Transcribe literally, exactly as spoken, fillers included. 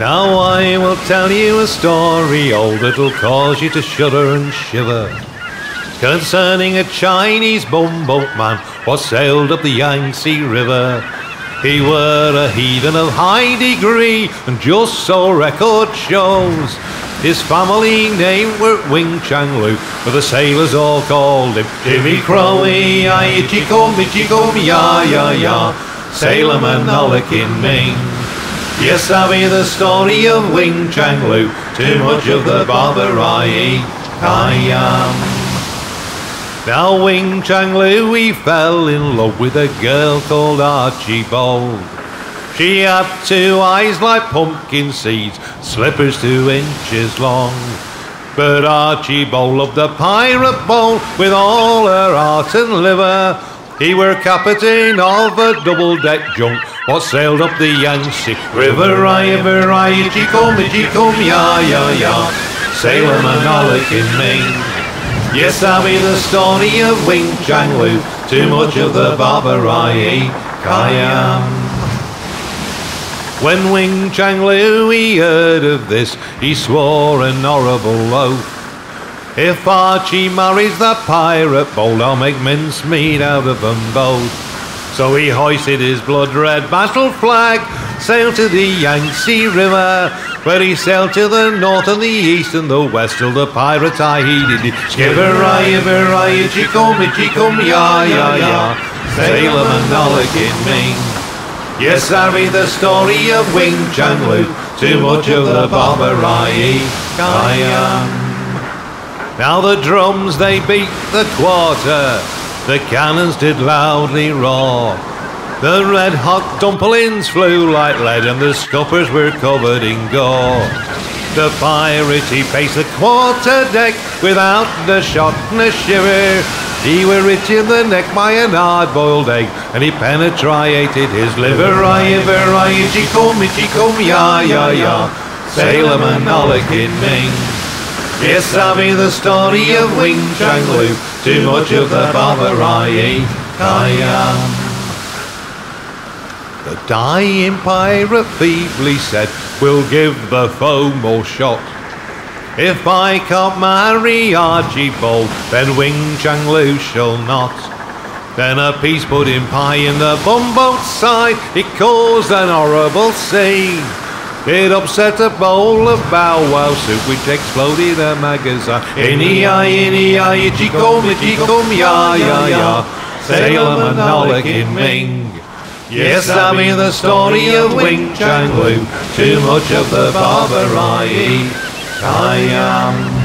Now I will tell you a story, old, that'll cause you to shudder and shiver, concerning a Chinese bumboat man what sailed up the Yangtze River. He were a heathen of high degree, and just so record shows. His family name were Wing Chang Lu, but the sailors all called him Jimmy Crowy. Aye, Chico, me, Chico, me, ya, ya, ya, Sailorman Nolikin Ming. Yes, I be the story of Wing Chang Lu, too much of the barber I am. Now Wing Chang Lu, he fell in love with a girl called Archibald. She had two eyes like pumpkin seeds, slippers two inches long. But Archibald loved the pirate boat with all her heart and liver. He were captain of a double-deck junk what sailed up the Yangtze River. River, river, Chico, me, Chico, me, ya, ya, ya, Sailorman Nolikin Ming. Yes, I be the story of Wing Chang Lu, too much of the barber I am. When Wing Chang Lu, he heard of this, he swore an horrible oath. If Archie marries that pirate bold, I'll make mincemeat out of them both. So he hoisted his blood-red battle flag, sailed to the Yangtze River, where he sailed to the north and the east and the west till the pirates I heeded. Skipper, river, river, Chico, me, Chico, me, ya, ya, ya, Sailorman Nolikin Ming. Yes, I read the story of Wing Chang Lu, too much of the barber I am. Now the drums they beat the quarter, the cannons did loudly roar. The red-hot dumplings flew like lead and the scuppers were covered in gore. The pirate he paced the quarter deck without a shot and a shiver. He were rich in the neck by an hard-boiled egg, and he penetrated his liver. River, river, Chico, me, Chico, me, ya, ya, ya, Sailorman Nolikin Ming. Yes, I be the story of Wing Chang Lu, too much of the barber I am. The dying pirate feebly said, we'll give the foe more shot. If I can't marry Archibald, then Wing Chang Lu shall not. Then a piece pudding pie in the bumboat's side, it caused an horrible scene. It upset a bowl of bow wow soup which exploded a magazine. In the eye, in the eye, Chico, me, Chico, me, ya, ya, ya, Sailorman Nolikin Ming. Yes, I mean the story of Wing Chang Lu, too much of the barber I am.